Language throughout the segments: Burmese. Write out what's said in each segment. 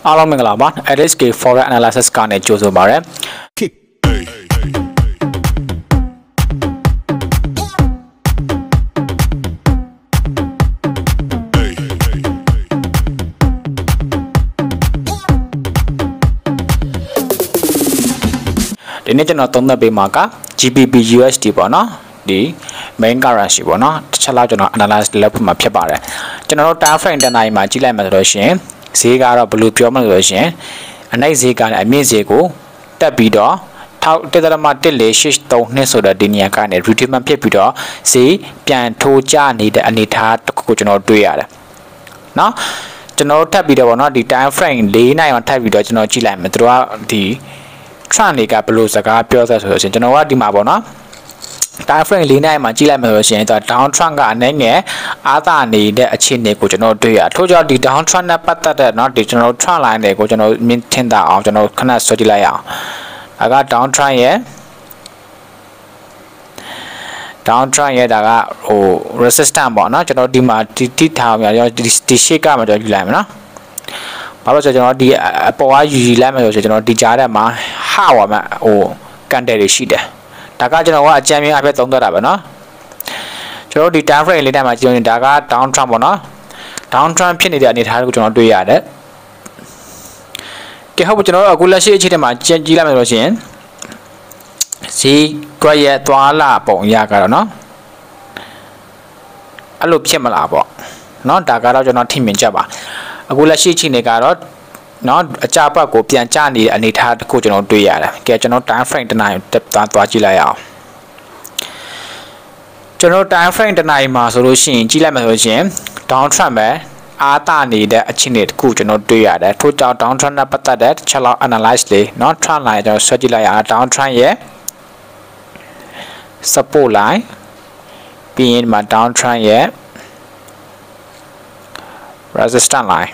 အားလုံးမင်္ဂလာပါ LSK Forex Analysis ကနေကြိုဆိုပါရစေဒီနေ့ကျွန်တော်သုံးသပ်ပေးမှာက GBPUSD ပေါ့နော်ဒီ main currency ပေါ့နော်တစ်ချက်လောက်ကျွန်တော် analyze လုပ်ဖို့မှာဖြစ်ပါတယ်ကျွန်တော်တို့ time frame တစ်နိုင်မှာကြည့်လိုက်မှဆိုလို့ရှိရင်ဈေးကတော့ဘယ်လိုပြောမှလို့ရှိရင်အနိုင်ဈေးကလည်းအမြင့်ဈေးကိုတက်ပြီးတော့1.14832ဆိုတဲ့ဒီနေရာကနေ retracement ဖြစ်ပြီးတော့ဈေးပြန်ထိုးကျနေတဲ့အနေအထားတစ်ခုကိုကျွန်တော်တွေ့ရတယ်เนาะကျွန်တော်ထပ်ပြီးတော့ပေါ့နော်ဒီ time frame 4နိုင်အောင်ထပ်ပြီးတော့ကျွန်တော်ကြည့်လိုက်မယ်သူတို့ကဒီ trend တွေကဘယ်လိုစကားပြောဆက်ဆိုလို့ရှိရင်ကျွန်တော်ကဒီမှာပေါ့နော် time frame 4နိုင်မှာကြည့်လိုက်မယ်ဆိုလို့ရှိရင်တော့ down trend ကအနေငယ်အားသာနေတဲ့အခြေအနေကိုကျွန်တော်တွေ့ရထို့ကြောင့်ဒီ down trend နဲ့ပတ်သက်တဲ့เนาะဒီကျွန်တော် trend line တွေကိုကျွန်တော်မြင်ထင်တာအောင်ကျွန်တော်ခဏဆွဲကြည့်လိုက်အောင်ဒါက down trend ရဲ့ down trend ရဲ့ဒါကဟို resistance ပေါ့เนาะကျွန်တော်ဒီမှာတိထားအောင်ရောဒီ shape ကမှတော့ယူလိုက်မယ်เนาะဘာလို့ဆိုကျွန်တော်ဒီအပေါ်ကယူလိုက်မယ်ဆိုကျွန်တော်ဒီကြားထဲမှာဟာပါမှာဟို candle တွေရှိတယ်ဒါကကျွန်တော်ကအကြံဉာဏ်အဖြစ်သုံးသပ်တာပဲเนาะကျွန်တော်ဒီ time frame လေးတိုင်းမှာကြည့်ရင်ဒါက down trend ပေါ့เนาะ down trend ဖြစ်နေတဲ့အနေအထားကိုကျွန်တော်တွေ့ရတယ်ကဲဟုတ်ကျွန်တော်အခုလက်ရှိအခြေအနေမှာကြည့်လိုက်မယ်ဆိုရင်ဈေးကွက်ရဲ့သွားလာပုံရကတော့เนาะအဲ့လိုဖြစ်မလားပေါ့เนาะဒါကတော့ကျွန်တော်ထင်မြင်ချက်ပါအခုလက်ရှိအခြေအနေကတော့เนาะအကြပတ်ကိုပြန်ကျနေတဲ့အနေအထားတစ်ခုကျွန်တော်တွေ့ရတယ်ကဲကျွန်တော် time frame တစ်နိုင်သွားကြည့်လိုက်အောင်ကျွန်တော် time frame တစ်နိုင်မှာဆိုလို့ရှိရင်ကြည့်လိုက်မယ်ဆိုရင် down trend ပဲအားသာနေတဲ့အခြေအနေတစ်ခုကျွန်တော်တွေ့ရတယ်ထို့ကြောင့် down trend နဲ့ပတ်သက်တဲ့ချက်လောက် analyze လေးเนาะ trend line ကျွန်တော်ဆွဲကြည့်လိုက်အောင် down trend ရဲ့ support line ပြီးရင်ဒီမှာ down trend ရဲ့ resistance line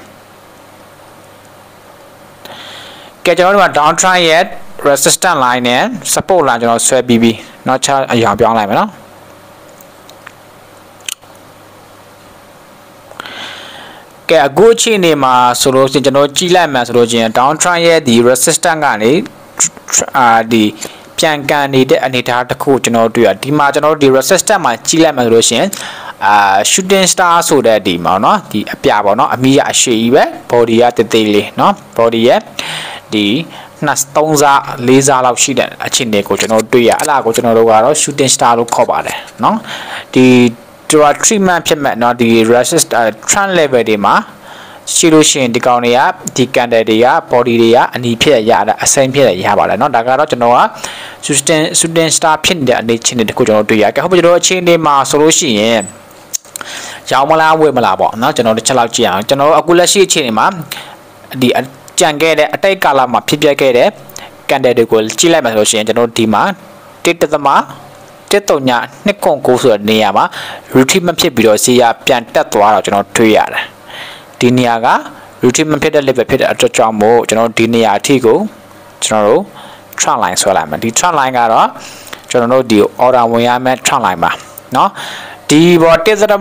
ကဲကျွန်တော်တို့က down trend ရဲ့ resistance line နဲ့ support line ကျွန်တော်ဆွဲပြီးပြီเนาะချက်အရာပြောင်းလိုက်မယ်เนาะကဲအခုအချိန်နေမှာဆိုလို့ကျွန်တော်ကြည့်လိုက်မှဆိုလို့ချင်း down trend ရဲ့ဒီ resistance ကနေဒီပြန်ကန်နေတဲ့အနေအထားတစ်ခုကျွန်တော်တွေ့ရဒီမှာကျွန်တော်ဒီ resistance မှာကြည့်လိုက်မှဆိုလို့ချင်းshooting star ဆိုတဲ့ဒီမှာเนาะဒီအပြပေါ့เนาะအမီးရအရှိကြီးပဲ body ရတေးသေးလေးเนาะ body ရဲ့ဒီ3စား4စားလောက်ရှိတဲ့အခြေအနေကိုကျွန်တော်တွေ့ရအဲ့ဒါကိုကျွန်တော်တို့ကတော့ shooting star လို့ခေါ်ပါတယ်เนาะဒီtreatment ဖြစ်မဲ့เนาะဒီ resist trend level တွေမှာရှိလို့ရှိရင်ဒီကောင်တွေကဒီ candle တွေက body တွေကအနီးဖြစ်ရတာအစိမ်းဖြစ်ရပါတယ်เนาะဒါကတော့ကျွန်တော်က shooting star ဖြစ်နေတဲ့အနေချင်းတွေတခုကျွန်တော်တွေ့ရခဲ့ဟုတ်ပြီကျွန်တော်အခြေအနေမှာဆိုလို့ရှိရင်ရောင်းမလားဝယ်မလားပေါ့เนาะကျွန်တော်တစ်ချက်လောက်ကြည့်အောင်ကျွန်တော်အခုလက်ရှိအခြေအနေမှာဒီကြံခဲ့တဲ့အတိတ်ကာလမှာဖြစ်ပျက်ခဲ့တဲ့ candle တွေကိုကြည့်လိုက်မှဆိုလို့ရှိရင်ကျွန်တော်ဒီမှာ1.239ဆိုတဲ့နေရာမှာ retracement ဖြစ်ပြီးတော့ဈေးရပြန်တက်သွားတော့ကျွန်တော်တွေ့ရတယ်ဒီနေရာက retracement ဖြစ်တဲ့ level ဖြစ်တဲ့အတွက်ကြောင့်မို့ကျွန်တော်ဒီနေရာအထိကိုကျွန်တော်တို့ trend line ဆွဲလိုက်မယ်ဒီ trend line ကတော့ကျွန်တော်တို့ဒီ order ဝင်ရမယ့် trend line ပါเนาะဒီဘော1.3 1.3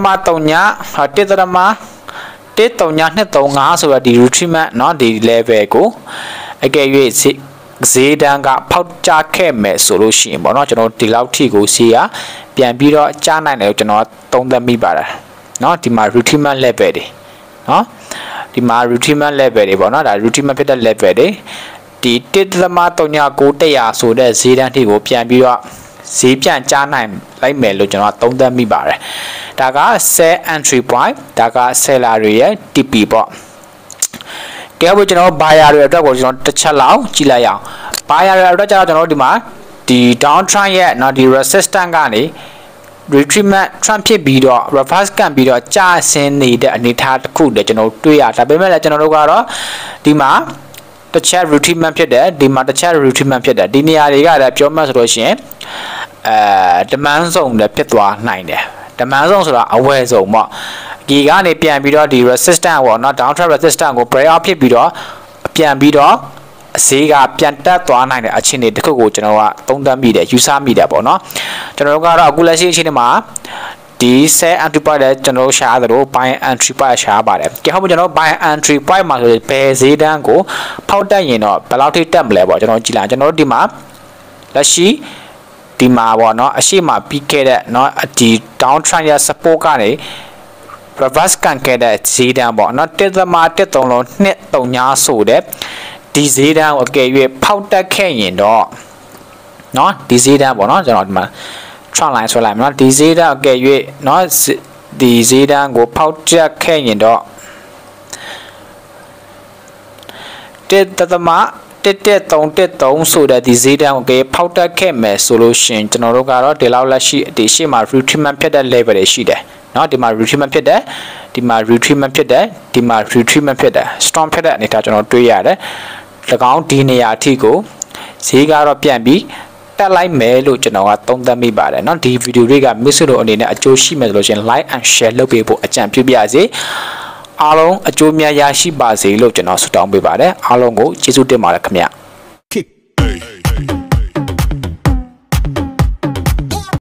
1.235ဆိုတော့ဒီ retracement เนาะဒီ level ကိုအကယ်၍ဈေးတန်းကဖောက်ကျခဲ့မယ်ဆိုလို့ရှိရင်ပေါ့เนาะကျွန်တော်ဒီလောက်ထိကိုဈေးကပြန်ပြီးတော့ကျနိုင်တယ်ကျွန်တော်သုံးသပ်မိပါတယ်เนาะဒီမှာ retracement level တွေเนาะဒီမှာ retracement level တွေပေါ့เนาะဒါ retracement ဖြစ်တဲ့ level တွေဒီ1.39ဆိုတဲ့ဈေးတန်းထိကိုပြန်ပြီးတော့ဈေးပြန်ကျနိုင်လိုက်မယ်လို့ကျွန်တော်သုံးသပ်မိပါတယ်ဒါက sell entry point ဒါက seller တွေရဲ့ TP ပေါ့ကဲကျွန်တော် buyer တွေအတွက်ကိုကျွန်တော်တစ်ချက်လောက်ကြည့်လိုက်အောင် buyer တွေအတွက်ကျတော့ကျွန်တော်ဒီမှာဒီ down trend ရဲ့เนาะဒီ resistance ကနေ retracement trend ဖြစ်ပြီးတော့ reverse ကန်ပြီးတော့ကျဆင်းနေတဲ့အနေအထားတစ်ခုတည်းကျွန်တော်တွေ့ရဒါပေမဲ့လည်းကျွန်တော်တို့ကတော့ဒီမှာတစ်ချက် retracement ဖြစ်တယ်ဒီမှာတစ်ချက် retracement ဖြစ်တယ်ဒီနေရာတွေကလည်းပြောမှဆိုလို့ရှိရင်demand zone လည်းဖြစ်သွားနိုင်တယ် demand zone ဆိုတာအဝယ်ဆုံးပေါ့ဒီကနေပြန်ပြီးတော့ဒီ resistance ပေါ့เนาะ down trend resistance ကို break out ဖြစ်ပြီးတော့ပြန်ပြီးတော့ဈေးကပြန်တက်သွားနိုင်တဲ့အခြေအနေတစ်ခုကိုကျွန်တော်ကသုံးသပ်မိတယ်ယူဆမိတယ်ပေါ့เนาะကျွန်တော်တို့ကတော့အခုလက်ရှိအခြေအနေမှာဒီ sell entry point လည်းကျွန်တော်ရှားသလို buy entry point ရှားပါတယ်ကဲဟုတ်ပြီကျွန်တော် buy entry point မှာဆိုဘယ်ဈေးတန်းကိုဖောက်တက်ရင်တော့ဘယ်လောက်ထိတက်မလဲပေါ့ကျွန်တော်ကြည့်လိုက်ကျွန်တော်ဒီမှာလက်ရှိဒီမှာပေါ့เนาะအရှိမပြီးခဲ့တဲ့เนาะဒီ down trend ရ support ကနေ reverse ကန်ခဲ့တဲ့ဈေးတန်းပေါ့เนาะ1.13လုံး2.3ဆိုတဲ့ဒီဈေးတန်းကိုအကယ်၍ဖောက်တက်ခဲ့ရင်တော့เนาะဒီဈေးတန်းပေါ့เนาะကျွန်တော်ဒီမှာ trend line ဆွဲလိုက်မယ်เนาะဒီဈေးတန်းအကယ်၍เนาะဒီဈေးတန်းကိုဖောက်တက်ခဲ့ရင်တော့1.3ဆိုတဲ့ဒီဈေးတန်းကိုဖောက်တက်ခဲ့မယ်ဆိုလို့ရှင်ကျွန်တော်တို့ကတော့ဒီလောက်လက်ရှိဒီရှေ့မှာ retracement ဖြစ်တဲ့ level တွေရှိတယ်เนาะဒီမှာ retracement ဖြစ်တယ်ဒီမှာ retracement ဖြစ်တယ်ဒီမှာ retracement ဖြစ်တယ် strong ဖြစ်တဲ့အနေထားကျွန်တော်တွေ့ရတယ်၎င်းဒီနေရာအထိကိုဈေးကတော့ပြန်ပြီးတက်လိုက်မယ်လို့ကျွန်တော်ကသုံးသပ်မိပါတယ်เนาะဒီဗီဒီယိုတွေက miss လို့အနေနဲ့အကျိုးရှိမယ်ဆိုလို့ရှင် like and share လုပ်ပေးဖို့အကြံပြုပါရစေအားလုံးအကျိုးများရရှိပါစေလို့ကျွန်တော်ဆုတောင်းပေးပါတယ်အားလုံးကိုကျေးဇူးတင်ပါတယ်ခင်ဗျ